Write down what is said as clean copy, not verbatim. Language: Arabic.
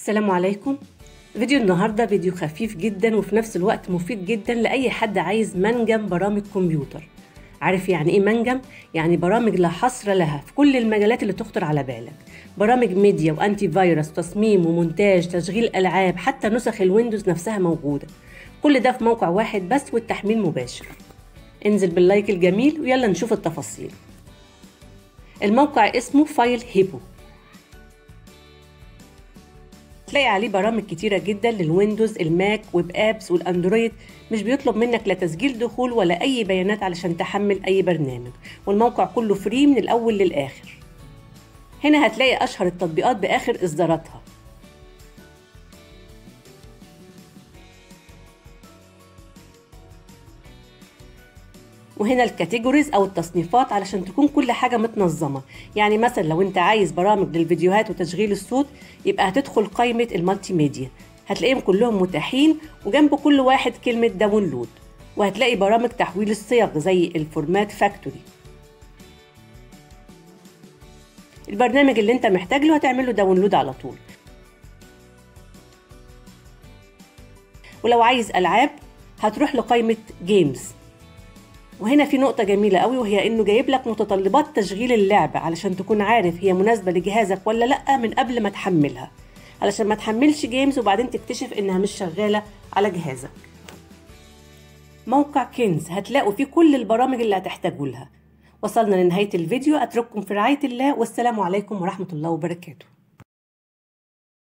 السلام عليكم. فيديو النهاردة فيديو خفيف جدا وفي نفس الوقت مفيد جدا لأي حد عايز منجم برامج كمبيوتر. عارف يعني ايه منجم؟ يعني برامج لا حصر لها في كل المجالات اللي تخطر على بالك، برامج ميديا وانتي فيروس، تصميم ومونتاج، تشغيل ألعاب، حتى نسخ الويندوز نفسها موجودة. كل ده في موقع واحد بس والتحميل مباشر. انزل باللايك الجميل ويلا نشوف التفاصيل. الموقع اسمه فايل هيبو، تلاقي عليه برامج كتيرة جدا للويندوز، الماك، ويب ابس والاندرويد. مش بيطلب منك لا تسجيل دخول ولا اي بيانات علشان تحمل اي برنامج، والموقع كله فري من الاول للاخر. هنا هتلاقي اشهر التطبيقات باخر اصداراتها، وهنا الكاتيجوريز او التصنيفات علشان تكون كل حاجة متنظمة. يعني مثلا لو انت عايز برامج للفيديوهات وتشغيل الصوت، يبقى هتدخل قائمة المالتي ميديا، هتلاقيهم كلهم متاحين وجنب كل واحد كلمة داونلود. وهتلاقي برامج تحويل الصيغ زي الفورمات فاكتوري. البرنامج اللي انت محتاج له هتعمله داونلود على طول. ولو عايز ألعاب هتروح لقائمة جيمز. وهنا في نقطة جميلة قوي، وهي انه جايب لك متطلبات تشغيل اللعبة علشان تكون عارف هي مناسبة لجهازك ولا لأ من قبل ما تحملها، علشان ما تحملش جيمز وبعدين تكتشف انها مش شغالة على جهازك. موقع كنز هتلاقوا فيه كل البرامج اللي هتحتاجوا لها. وصلنا لنهاية الفيديو، اترككم في رعاية الله، والسلام عليكم ورحمة الله وبركاته.